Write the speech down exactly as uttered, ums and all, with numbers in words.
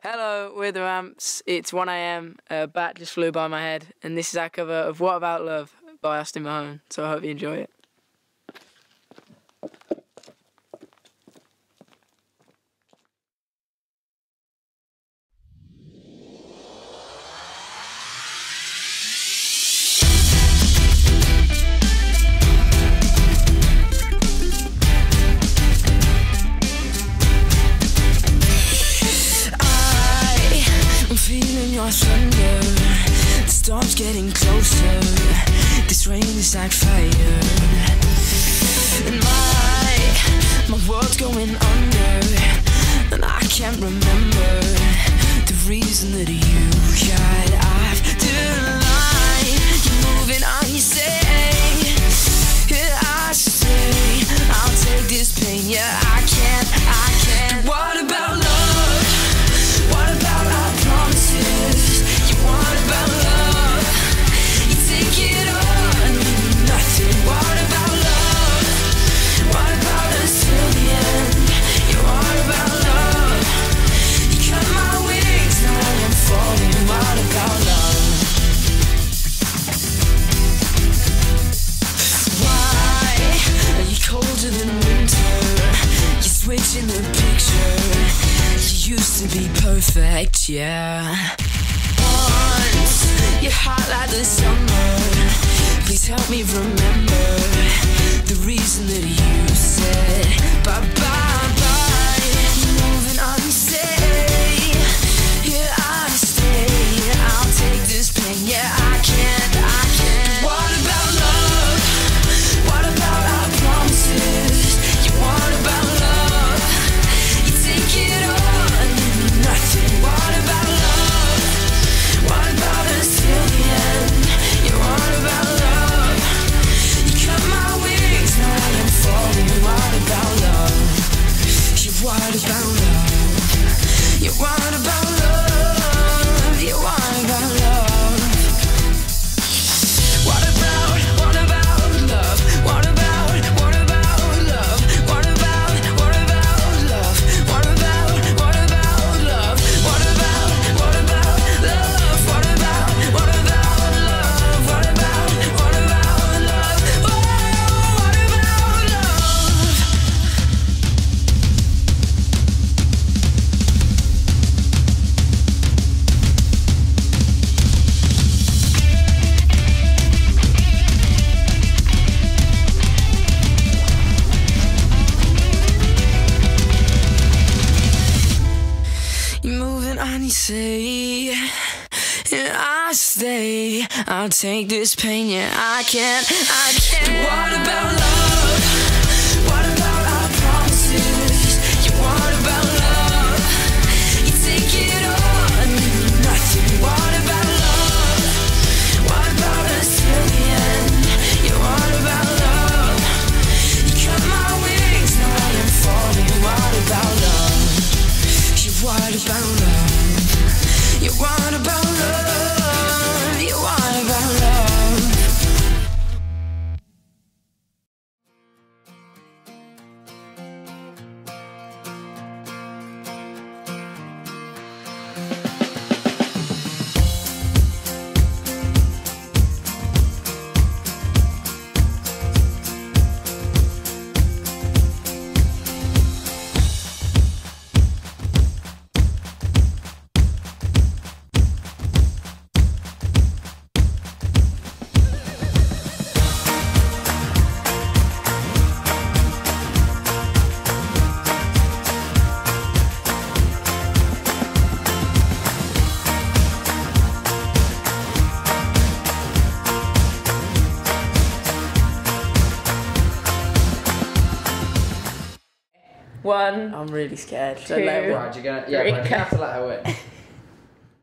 Hello, we're the Ramps. It's one A M, a bat just flew by my head, and this is our cover of What About Love by Austin Mahone, so I hope you enjoy it. Your thunder, the storm's getting closer. This rain is like fire, and my my world's going under, and I can't remember the reason that you got off the line. You're moving on, you say, yeah, I say, I'll take this pain. Yeah, I can't, I can't. What about love? What about our promises? You want about love? You take it on, nothing. What about love? What about us till the end? You want about love? You cut my wings, now I am falling. What about love? Why are you colder than winter? You're switching the picture. You used to be perfect, yeah. Once you're hot like the summer. Please help me remember the reason that you said bye bye bye. Moving on, you say, yeah, I stay. I'll take this pain, yeah, I can't, I can't. What about love? What about our promises? You want about love? You take it all. What about love? What about us till the end? You want about love? You cut my wings, now I am falling. What about love? You what about love? You what about love? You what about love? What about, what about love? What about, what about love? What about, what about love? What about, what about love? What about, what about love? What about, what about love? What about, what about love? Oh, what about love? You're moving on, you say, and I stay. I'll take this pain, yeah, I can't, I can't. What about love? What about our promises? You want about love? You take it on, nothing. What about love? What about us till the end? You want about love? You cut my wings, now I am falling. What about love? You what about love? You what about love? You what about love? One. I'm really scared. So Two. let her win. Right, you're gonna, yeah, Three. right, you have to let her win.